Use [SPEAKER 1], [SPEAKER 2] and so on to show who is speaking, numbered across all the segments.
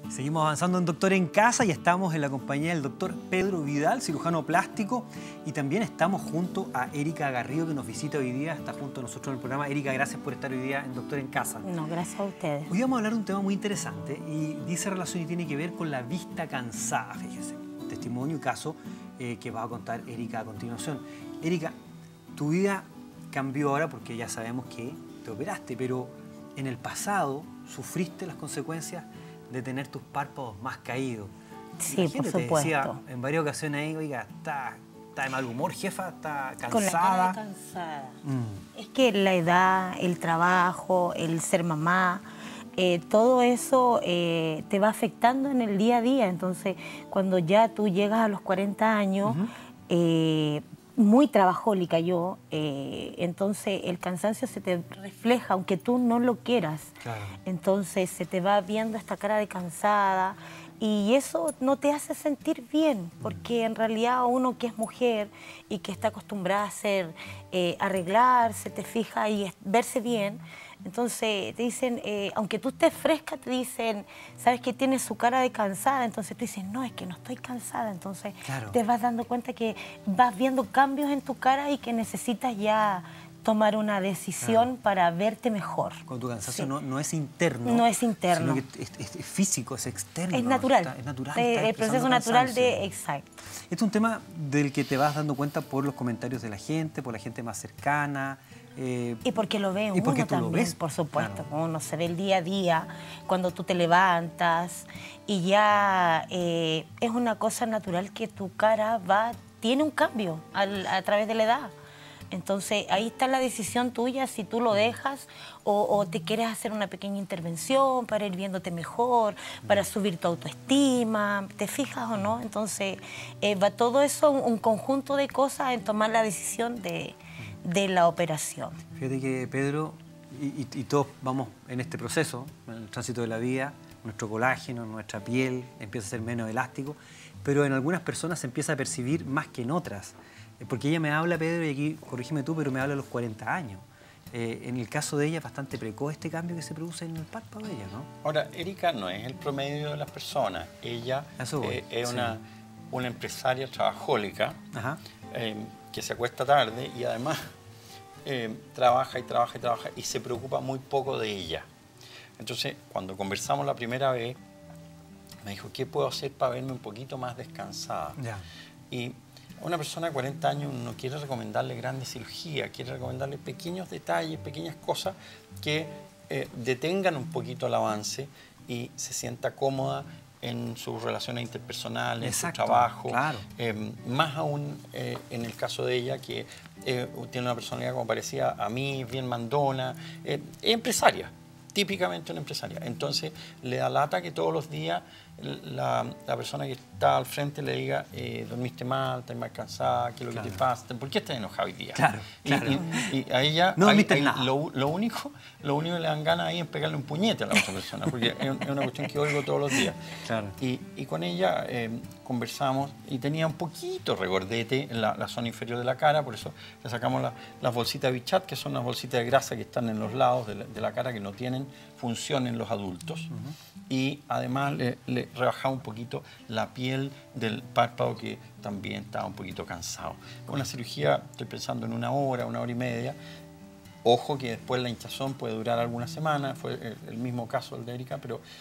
[SPEAKER 1] Seguimos avanzando en Doctor en Casa y estamos en la compañía del doctor Pedro Vidal, cirujano plástico, y también estamos junto a Erika Garrido, que nos visita hoy día, está junto a nosotros en el programa. Erika, gracias por estar hoy día en Doctor en Casa.
[SPEAKER 2] No, gracias a ustedes.
[SPEAKER 1] Hoy vamos a hablar de un tema muy interesante y dice relación y tiene que ver con la vista cansada, fíjese. Testimonio y caso que va a contar Erika a continuación. Erika, tu vida cambió ahora porque ya sabemos que te operaste, pero en el pasado sufriste las consecuencias de tener tus párpados más caídos.
[SPEAKER 2] Sí, por supuesto.
[SPEAKER 1] Te decía en varias ocasiones ahí, oiga, está de mal humor, jefa, está cansada.
[SPEAKER 2] Con la cara cansada. Es que la edad, el trabajo, el ser mamá, todo eso te va afectando en el día a día. Entonces, cuando ya tú llegas a los 40 años, muy trabajólica yo, entonces el cansancio se te refleja, aunque tú no lo quieras.
[SPEAKER 1] Claro.
[SPEAKER 2] Entonces se te va viendo esta cara de cansada y eso no te hace sentir bien, porque en realidad uno que es mujer y que está acostumbrada a hacer, arreglarse, te fija y verse bien, entonces te dicen, aunque tú estés fresca, te dicen, sabes que tienes su cara de cansada, entonces tú dices, no, es que no estoy cansada, entonces
[SPEAKER 1] claro,
[SPEAKER 2] te vas dando cuenta que vas viendo cambios en tu cara y que necesitas ya tomar una decisión para verte mejor.
[SPEAKER 1] Cuando tu cansancio no es interno.
[SPEAKER 2] No es interno.
[SPEAKER 1] Sino que es físico, es externo.
[SPEAKER 2] Es natural.
[SPEAKER 1] Es natural.
[SPEAKER 2] El proceso natural de... Exacto.
[SPEAKER 1] Este es un tema del que te vas dando cuenta por los comentarios de la gente, por la gente más cercana.
[SPEAKER 2] Y porque lo ve
[SPEAKER 1] y porque
[SPEAKER 2] uno
[SPEAKER 1] tú
[SPEAKER 2] también,
[SPEAKER 1] lo ves,
[SPEAKER 2] por supuesto.
[SPEAKER 1] claro.
[SPEAKER 2] Uno se ve el día a día, cuando tú te levantas y ya es una cosa natural que tu cara tiene un cambio a través de la edad. Entonces, ahí está la decisión tuya, si tú lo dejas o te quieres hacer una pequeña intervención para ir viéndote mejor, para subir tu autoestima, ¿te fijas o no? Entonces, va todo eso, un conjunto de cosas en tomar la decisión de la operación.
[SPEAKER 1] Fíjate que, Pedro, y todos vamos en este proceso, en el tránsito de la vida, nuestro colágeno, nuestra piel empieza a ser menos elástico, pero en algunas personas se empieza a percibir más que en otras. Porque ella me habla, Pedro, y aquí corrígeme tú, pero me habla a los 40 años. En el caso de ella es bastante precoz este cambio que se produce en el párpado de ella, ¿no?
[SPEAKER 3] Ahora, Erika no es el promedio de las personas. Ella es una empresaria trabajólica que se acuesta tarde y además trabaja y se preocupa muy poco de ella. Entonces, cuando conversamos la primera vez, me dijo, ¿qué puedo hacer para verme un poquito más descansada?
[SPEAKER 1] Ya.
[SPEAKER 3] Y una persona de 40 años no quiere recomendarle grandes cirugías, quiere recomendarle pequeños detalles, pequeñas cosas que detengan un poquito el avance y se sienta cómoda en sus relaciones interpersonales, en su trabajo.
[SPEAKER 1] Claro.
[SPEAKER 3] Más aún en el caso de ella, que tiene una personalidad como parecía a mí, bien mandona, es empresaria. Típicamente una empresaria. Entonces, le da lata que todos los días la persona que está al frente le diga dormiste mal, estás más cansada, ¿qué es lo que te pasa? ¿Por qué estás enojada hoy día?
[SPEAKER 1] Claro, claro.
[SPEAKER 3] Y a ella
[SPEAKER 1] no nada.
[SPEAKER 3] Lo único que le dan ganas ahí es pegarle un puñete a la otra persona, porque es una cuestión que oigo todos los días.
[SPEAKER 1] Claro.
[SPEAKER 3] Y con ella conversamos y tenía un poquito regordete en la zona inferior de la cara, por eso le sacamos las bolsitas de Bichat, que son las bolsitas de grasa que están en los lados de la cara que no tienen función en los adultos. Y además le rebajaba un poquito la piel del párpado, que también estaba un poquito cansado. Una cirugía, estoy pensando en una hora y media. Ojo que después la hinchazón puede durar algunas semanas, fue el mismo caso el de Erika,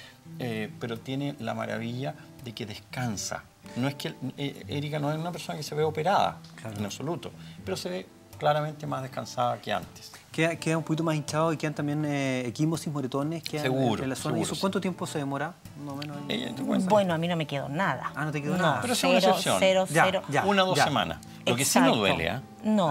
[SPEAKER 3] pero tiene la maravilla de que descansa. No es que Erika no es una persona que se ve operada, en absoluto, pero se ve claramente más descansada que antes.
[SPEAKER 1] Queda un poquito más hinchado y quedan también equimosis, moretones.
[SPEAKER 3] Seguro.
[SPEAKER 1] En la zona. ¿Y eso cuánto tiempo se demora? No menos.
[SPEAKER 2] Bueno, a mí no me quedó nada.
[SPEAKER 1] Ah, no te quedó nada.
[SPEAKER 3] Pero es una excepción.
[SPEAKER 2] Cero.
[SPEAKER 3] 1 o 2 semanas. Lo que sí no duele, ¿eh?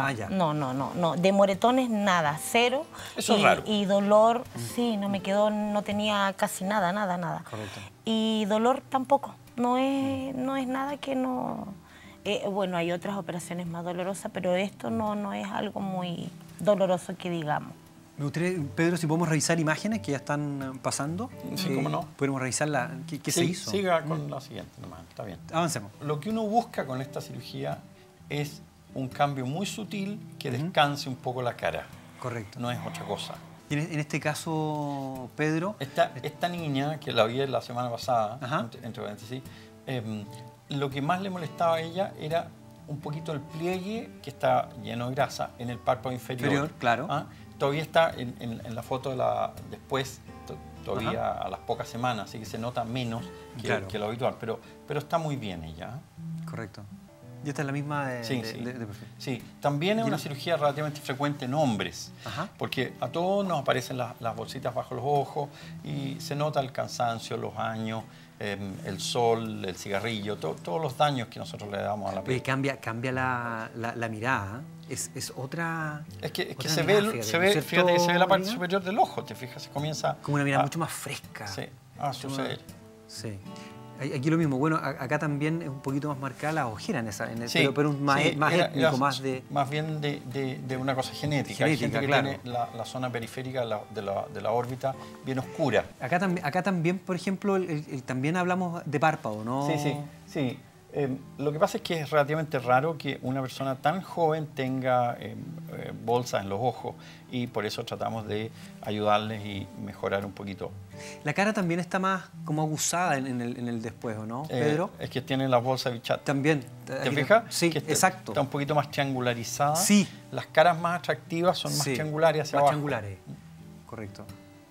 [SPEAKER 2] No. De moretones, nada. Cero.
[SPEAKER 3] Eso es raro.
[SPEAKER 2] Y dolor, sí, no me quedó, no tenía casi nada.
[SPEAKER 1] Correcto.
[SPEAKER 2] Y dolor tampoco. No es nada que no... bueno, hay otras operaciones más dolorosas, pero esto no es algo muy doloroso que digamos.
[SPEAKER 1] Me gustaría, Pedro, si podemos revisar imágenes que ya están pasando.
[SPEAKER 3] Sí, cómo no.
[SPEAKER 1] Podemos revisar qué se hizo.
[SPEAKER 3] Siga con la siguiente nomás, está bien.
[SPEAKER 1] Avancemos.
[SPEAKER 3] Lo que uno busca con esta cirugía es un cambio muy sutil que descanse un poco la cara.
[SPEAKER 1] Correcto.
[SPEAKER 3] No es otra cosa.
[SPEAKER 1] Y en este caso, Pedro...
[SPEAKER 3] Esta niña, que la vi la semana pasada,
[SPEAKER 1] Ajá.
[SPEAKER 3] entre paréntesis, lo que más le molestaba a ella era un poquito el pliegue que está lleno de grasa en el párpado inferior.
[SPEAKER 1] Claro.
[SPEAKER 3] ¿Ah? Todavía está en la foto después, todavía a las pocas semanas, así que se nota menos que lo habitual, pero está muy bien ella.
[SPEAKER 1] Correcto. ¿Y esta es la misma de
[SPEAKER 3] Sí.
[SPEAKER 1] perfil?
[SPEAKER 3] Sí, también es una cirugía relativamente frecuente en hombres,
[SPEAKER 1] Ajá.
[SPEAKER 3] porque a todos nos aparecen las bolsitas bajo los ojos y se nota el cansancio, los años, el sol, el cigarrillo, todos los daños que nosotros le damos a la piel.
[SPEAKER 1] Oye, cambia la mirada, ¿eh? Es otra...
[SPEAKER 3] Es que
[SPEAKER 1] otra
[SPEAKER 3] se
[SPEAKER 1] mirada,
[SPEAKER 3] ve,
[SPEAKER 1] fíjate,
[SPEAKER 3] fíjate, se ve la parte
[SPEAKER 1] Marina?
[SPEAKER 3] superior del ojo, te fijas, se comienza
[SPEAKER 1] Como una mirada mucho más fresca.
[SPEAKER 3] Sí,
[SPEAKER 1] Mucho
[SPEAKER 3] suceder.
[SPEAKER 1] más- Sí. Aquí lo mismo. Bueno, acá también es un poquito más marcada la ojera
[SPEAKER 3] Sí,
[SPEAKER 1] pero más étnico,
[SPEAKER 3] era
[SPEAKER 1] más de...
[SPEAKER 3] más bien de una cosa genética. Hay gente que
[SPEAKER 1] Claro.
[SPEAKER 3] tiene la zona periférica de la órbita bien oscura.
[SPEAKER 1] Acá también, por ejemplo, también hablamos de párpado, ¿no?
[SPEAKER 3] Sí. Lo que pasa es que es relativamente raro que una persona tan joven tenga bolsas en los ojos y por eso tratamos de ayudarles y mejorar un poquito.
[SPEAKER 1] La cara también está más como abusada en el después, ¿o no, Pedro?
[SPEAKER 3] Es que tiene las bolsas Bichat.
[SPEAKER 1] También.
[SPEAKER 3] ¿Te fijas?
[SPEAKER 1] Sí,
[SPEAKER 3] que
[SPEAKER 1] exacto.
[SPEAKER 3] Está un poquito más triangularizada.
[SPEAKER 1] Sí.
[SPEAKER 3] Las caras más atractivas son más
[SPEAKER 1] Sí,
[SPEAKER 3] triangulares hacia
[SPEAKER 1] más
[SPEAKER 3] abajo.
[SPEAKER 1] triangulares. Correcto.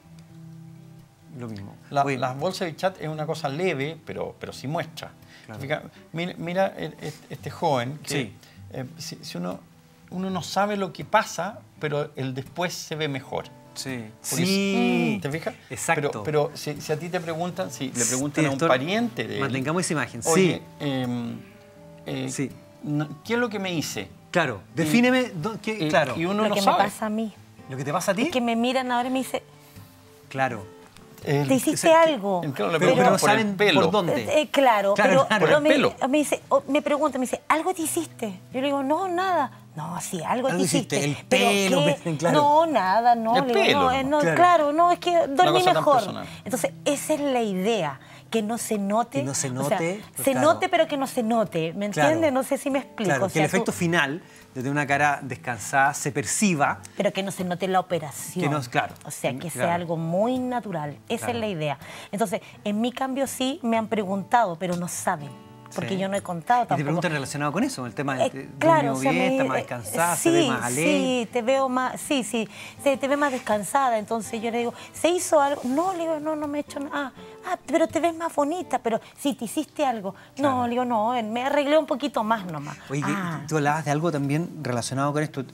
[SPEAKER 1] Lo mismo.
[SPEAKER 3] Las bolsas Bichat es una cosa leve, pero sí muestra.
[SPEAKER 1] Claro.
[SPEAKER 3] Fija, mira este joven que
[SPEAKER 1] Sí.
[SPEAKER 3] si uno no sabe lo que pasa, pero el después se ve mejor.
[SPEAKER 1] Sí.
[SPEAKER 3] Por eso, ¿te fijas?
[SPEAKER 1] Exacto.
[SPEAKER 3] Pero si a ti te preguntan, si le preguntan a un
[SPEAKER 1] Doctor,
[SPEAKER 3] pariente de él,
[SPEAKER 1] mantengamos esa imagen.
[SPEAKER 3] oye,
[SPEAKER 1] Sí.
[SPEAKER 3] ¿qué es lo que me hice?
[SPEAKER 1] Claro. Defíneme. Claro.
[SPEAKER 3] Y uno
[SPEAKER 2] Lo
[SPEAKER 3] no
[SPEAKER 2] que me
[SPEAKER 3] sabe.
[SPEAKER 2] pasa a mí
[SPEAKER 1] ¿Lo que te pasa a ti?
[SPEAKER 2] es que me miran ahora y me dicen,
[SPEAKER 1] Claro.
[SPEAKER 2] te hiciste algo.
[SPEAKER 3] Claro, le
[SPEAKER 1] Pero
[SPEAKER 3] preguntan
[SPEAKER 1] no
[SPEAKER 3] por el
[SPEAKER 1] saben
[SPEAKER 3] pelo.
[SPEAKER 1] por dónde.
[SPEAKER 2] Claro,
[SPEAKER 1] Claro,
[SPEAKER 2] pero,
[SPEAKER 1] claro.
[SPEAKER 2] pero
[SPEAKER 3] Por el pelo.
[SPEAKER 2] me dice, me pregunta, me dice, ¿algo te hiciste? Yo le digo, no, nada. No, sí, algo te
[SPEAKER 1] Algo
[SPEAKER 2] hiciste.
[SPEAKER 1] hiciste, el
[SPEAKER 2] ¿Pero
[SPEAKER 1] pelo,
[SPEAKER 2] qué?
[SPEAKER 1] claro.
[SPEAKER 2] No, nada, no.
[SPEAKER 3] El
[SPEAKER 2] Le digo,
[SPEAKER 3] pelo,
[SPEAKER 2] no,
[SPEAKER 3] ¿no?
[SPEAKER 2] claro.
[SPEAKER 1] Claro.
[SPEAKER 2] No, es que dormí
[SPEAKER 3] cosa tan
[SPEAKER 2] mejor.
[SPEAKER 3] personal.
[SPEAKER 2] Entonces, esa es la idea. Que no se note.
[SPEAKER 1] Que no se
[SPEAKER 2] o
[SPEAKER 1] note,
[SPEAKER 2] sea,
[SPEAKER 1] pues,
[SPEAKER 2] se
[SPEAKER 1] claro.
[SPEAKER 2] note, pero que no se note. ¿Me
[SPEAKER 1] Claro.
[SPEAKER 2] entiendes? No sé si me explico.
[SPEAKER 1] Claro,
[SPEAKER 2] O sea,
[SPEAKER 1] que el efecto
[SPEAKER 2] tú-
[SPEAKER 1] final de tener una cara descansada se perciba.
[SPEAKER 2] pero que no se note la operación.
[SPEAKER 1] Que no- claro.
[SPEAKER 2] O sea, que sea
[SPEAKER 1] Claro.
[SPEAKER 2] algo muy natural. Esa
[SPEAKER 1] Claro.
[SPEAKER 2] es la idea. Entonces, en mi cambio sí me han preguntado, pero no saben. Porque
[SPEAKER 1] Sí.
[SPEAKER 2] yo no he contado
[SPEAKER 1] Y te
[SPEAKER 2] tampoco.
[SPEAKER 1] preguntan relacionado con eso, con el tema de
[SPEAKER 2] Claro,
[SPEAKER 1] durmió
[SPEAKER 2] o sea,
[SPEAKER 1] bien, está más descansada, se ve más alegre.
[SPEAKER 2] Sí, te veo más, sí, te ve más descansada. Entonces yo le digo, ¿se hizo algo? No, le digo, no me he hecho nada. Ah, pero te ves más bonita, pero sí, te hiciste algo.
[SPEAKER 1] Claro.
[SPEAKER 2] No, le digo, no, me arreglé un poquito más nomás.
[SPEAKER 1] Oye, tú hablabas de algo también relacionado con esto.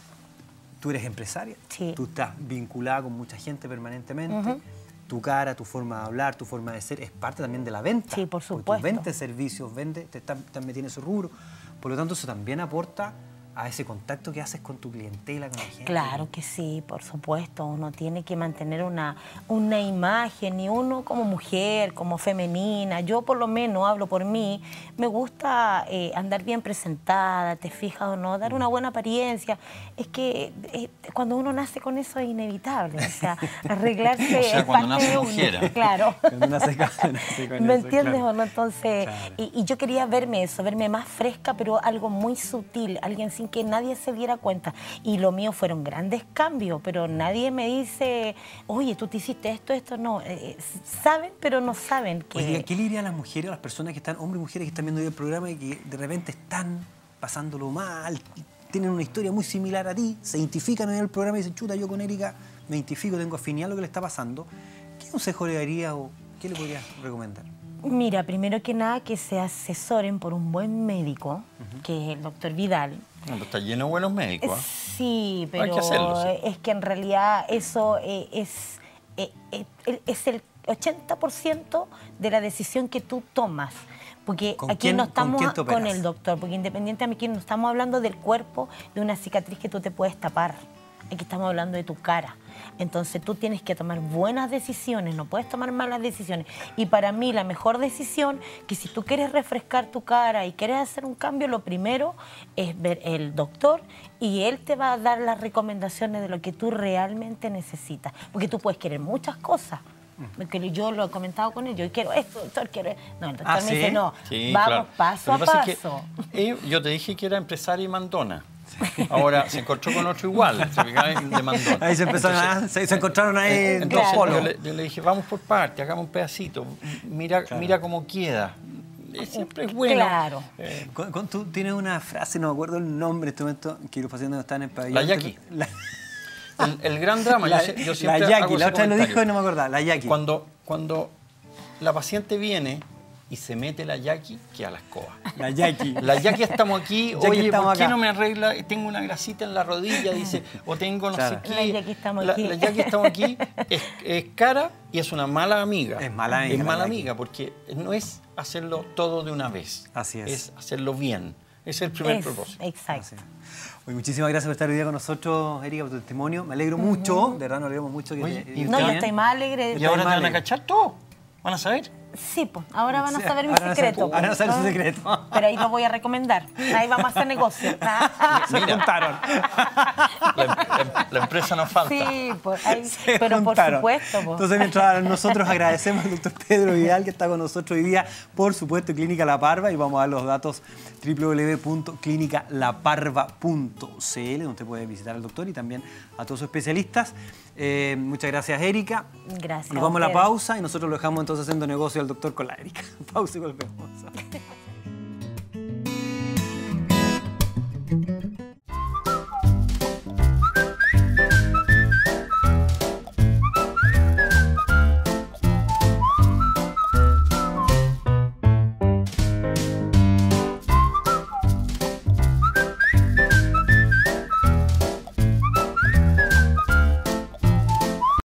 [SPEAKER 1] Tú eres empresaria,
[SPEAKER 2] Sí.
[SPEAKER 1] tú estás vinculada con mucha gente permanentemente. Tu cara, tu forma de hablar, tu forma de ser es parte también de la venta.
[SPEAKER 2] Sí, por
[SPEAKER 1] Porque tú
[SPEAKER 2] supuesto.
[SPEAKER 1] vendes servicios, te estás metiendo en ese rubro. Por lo tanto, eso también aporta a ese contacto que haces con tu clientela, con la gente.
[SPEAKER 2] Claro que sí, por supuesto. Uno tiene que mantener una imagen, y uno como mujer, como femenina, yo por lo menos hablo por mí, me gusta andar bien presentada, te fijas o no, dar una buena apariencia. Es que cuando uno nace con eso es inevitable, o sea, arreglarse
[SPEAKER 3] O sea,
[SPEAKER 2] es
[SPEAKER 3] cuando
[SPEAKER 2] parte
[SPEAKER 3] nace
[SPEAKER 2] de uno.
[SPEAKER 3] mujer.
[SPEAKER 2] Claro.
[SPEAKER 1] Cuando nace con
[SPEAKER 2] ¿Me
[SPEAKER 1] eso,
[SPEAKER 2] entiendes
[SPEAKER 1] claro.
[SPEAKER 2] o no? Entonces,
[SPEAKER 1] Claro.
[SPEAKER 2] y yo quería verme eso, verme más fresca, pero algo muy sutil, alguien sin que nadie se diera cuenta. Y lo mío fueron grandes cambios, pero nadie me dice, oye, tú te hiciste esto, no. Saben, pero no saben que...
[SPEAKER 1] Oye, ¿qué le diría a las mujeres, a las personas que están, hombres y mujeres que están viendo hoy el programa y que de repente están pasándolo mal, tienen una historia muy similar a ti, se identifican en el programa y dicen, chuta, yo con Erika me identifico, tengo afinidad a lo que le está pasando? ¿Qué consejo le daría o qué le podrías recomendar?
[SPEAKER 2] Mira, primero que nada, que se asesoren por un buen médico, que es el doctor Vidal.
[SPEAKER 3] No, está lleno de buenos médicos. ¿Ah?
[SPEAKER 2] Sí, pero
[SPEAKER 3] Hay que hacerlo, sí.
[SPEAKER 2] es que en realidad eso es el 80% de la decisión que tú tomas. Porque
[SPEAKER 1] ¿Con
[SPEAKER 2] aquí
[SPEAKER 1] quién-
[SPEAKER 2] no
[SPEAKER 1] con
[SPEAKER 2] estamos
[SPEAKER 1] quién te
[SPEAKER 2] con
[SPEAKER 1] operas?
[SPEAKER 2] el doctor, porque independientemente no estamos hablando del cuerpo, de una cicatriz que tú te puedes tapar. Aquí estamos hablando de tu cara. Entonces tú tienes que tomar buenas decisiones, no puedes tomar malas decisiones. Y para mí la mejor decisión, que si tú quieres refrescar tu cara y quieres hacer un cambio, lo primero es ver el doctor y él te va a dar las recomendaciones de lo que tú realmente necesitas. Porque tú puedes querer muchas cosas. Porque yo lo he comentado con él, yo quiero esto, doctor, quiero esto. No, el doctor me
[SPEAKER 1] ¿sí?
[SPEAKER 2] dice, no,
[SPEAKER 3] Sí,
[SPEAKER 2] vamos
[SPEAKER 3] claro.
[SPEAKER 2] paso
[SPEAKER 3] Lo
[SPEAKER 2] a
[SPEAKER 3] que pasa es
[SPEAKER 2] paso.
[SPEAKER 3] que yo te dije que era empresaria y mandona. Ahora se encontró con otro igual, se demandó.
[SPEAKER 1] Ahí se empezaron se encontraron ahí en dos
[SPEAKER 3] Entonces
[SPEAKER 1] polos.
[SPEAKER 3] yo le dije, vamos por parte, hagamos un pedacito, mira cómo queda. Siempre es bueno.
[SPEAKER 2] Claro.
[SPEAKER 1] Tú tienes una frase, no me acuerdo el nombre en este momento, que los pacientes están en el pabellón.
[SPEAKER 3] La yaqui. El gran drama, yo siempre
[SPEAKER 1] la yaqui,
[SPEAKER 3] hago
[SPEAKER 1] la
[SPEAKER 3] ese
[SPEAKER 1] otra lo
[SPEAKER 3] comentario.
[SPEAKER 1] dijo y no me acordaba, la yaqui.
[SPEAKER 3] Cuando la paciente viene y se mete la yaqui, queda la escoba.
[SPEAKER 1] La yaqui.
[SPEAKER 3] La yaqui estamos aquí,
[SPEAKER 1] Yaqui
[SPEAKER 3] oye,
[SPEAKER 1] estamos
[SPEAKER 3] ¿por qué
[SPEAKER 1] acá.
[SPEAKER 3] no me arregla? Tengo una grasita en la rodilla, dice, o tengo no
[SPEAKER 1] Claro.
[SPEAKER 3] sé qué.
[SPEAKER 2] La yaqui estamos aquí.
[SPEAKER 3] La yaqui estamos aquí, es cara y es una mala amiga.
[SPEAKER 1] Es mala amiga,
[SPEAKER 3] Es
[SPEAKER 1] la
[SPEAKER 3] mala
[SPEAKER 1] yaqui.
[SPEAKER 3] amiga, porque no es hacerlo todo de una vez.
[SPEAKER 1] Así es.
[SPEAKER 3] Es hacerlo bien. Ese es el primer propósito.
[SPEAKER 2] Exacto.
[SPEAKER 1] Así es. Oye, muchísimas gracias por estar hoy día con nosotros, Erika, por tu testimonio. Me alegro mucho, de verdad nos alegramos mucho. Que
[SPEAKER 3] Oye,
[SPEAKER 1] te-
[SPEAKER 3] ¿y
[SPEAKER 2] No, yo
[SPEAKER 3] bien?
[SPEAKER 2] estoy más alegre.
[SPEAKER 3] Y ahora te
[SPEAKER 1] mal,
[SPEAKER 3] van a cachar todo. ¿Van a saber?
[SPEAKER 2] Sí, pues, ahora van a saber mi
[SPEAKER 1] Ahora van a saber-
[SPEAKER 2] secreto.
[SPEAKER 1] ahora van a saber su
[SPEAKER 2] ¿no?
[SPEAKER 1] secreto.
[SPEAKER 2] Pero ahí lo voy a recomendar. Ahí vamos a hacer negocio.
[SPEAKER 1] Se juntaron.
[SPEAKER 3] La empresa nos falta.
[SPEAKER 2] Sí, pues, ahí,
[SPEAKER 1] Se
[SPEAKER 2] pero por
[SPEAKER 1] juntaron.
[SPEAKER 2] supuesto. Pues.
[SPEAKER 1] Entonces, mientras nosotros agradecemos al doctor Pedro Vidal, que está con nosotros hoy día, por supuesto, en Clínica La Parva, y vamos a dar los datos www.clinicalaparva.cl, donde usted puede visitar al doctor y también a todos sus especialistas. Muchas gracias, Erika.
[SPEAKER 2] Gracias.
[SPEAKER 1] Nos vamos a la
[SPEAKER 2] ustedes.
[SPEAKER 1] pausa y nosotros lo dejamos entonces haciendo negocio al doctor con la Erika. Pausa y volvemos.